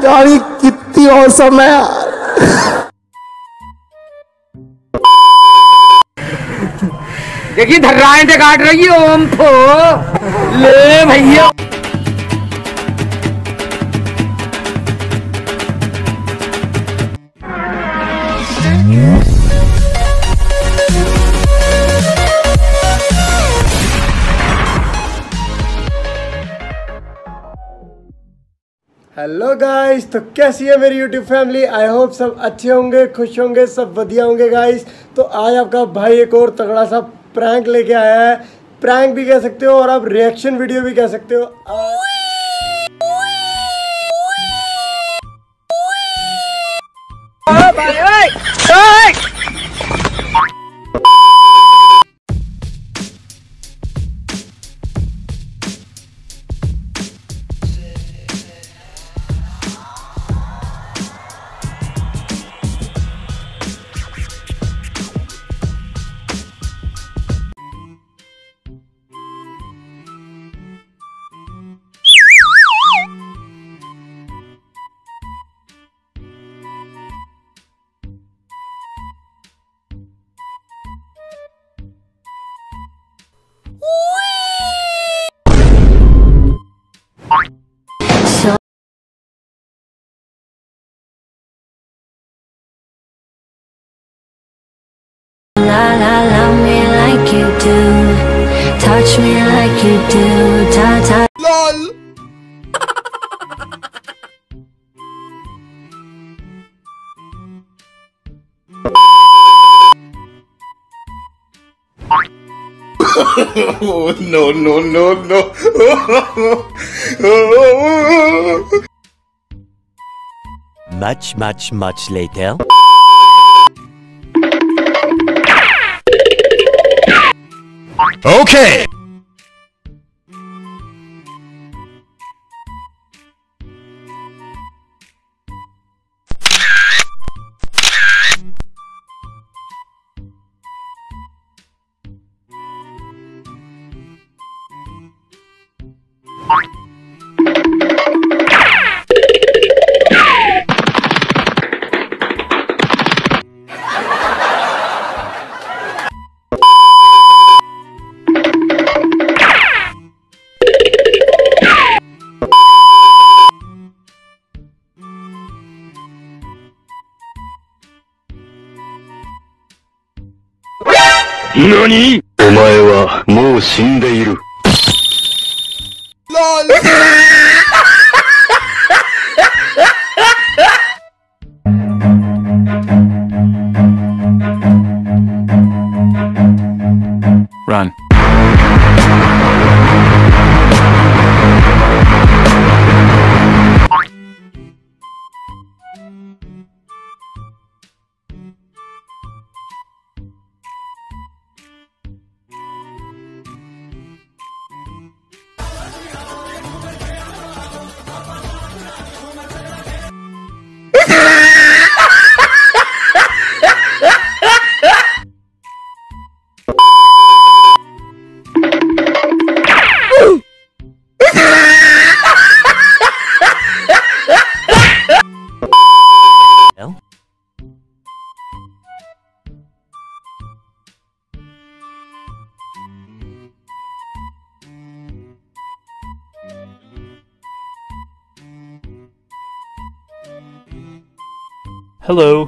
गाड़ी कितनी औसम है यार। देखिए धर्राएं से काट रही है ओम को। ले भैया हेलो गाइस, तो कैसी है मेरी यूट्यूब फैमिली। आई होप सब अच्छे होंगे, खुश होंगे, सब बढ़िया होंगे गाइस। तो आज आपका भाई एक और तगड़ा सा प्रैंक लेके आया है। प्रैंक भी कह सकते हो और आप रिएक्शन वीडियो भी कह सकते हो। Love me like you do, touch me like you do, ta-ta. LOL No, no, no, no. Much later. Okay. NANI?! お前はもう死んでいる。Run. Hello.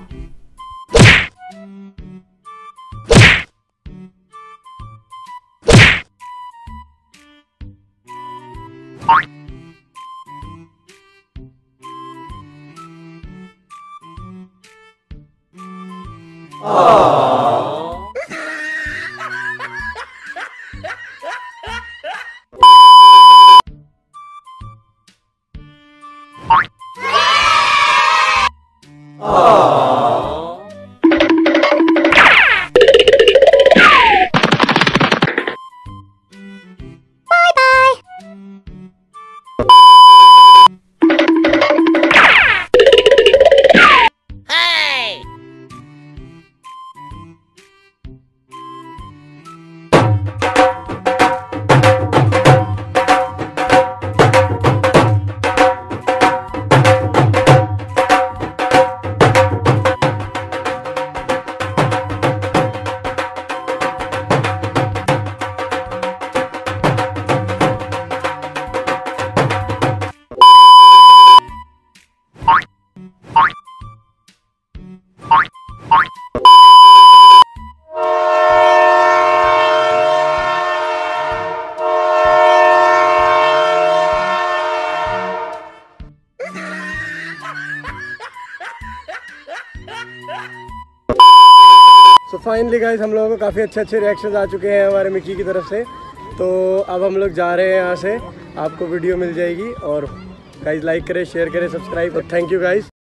Finally guys हम लोगों को काफ़ी अच्छे रिएक्शंस आ चुके हैं हमारे मिकी की तरफ से। तो अब हम लोग जा रहे हैं यहाँ से, आपको वीडियो मिल जाएगी। और गाइस लाइक करें, शेयर करें, सब्सक्राइब। और थैंक यू गाइस।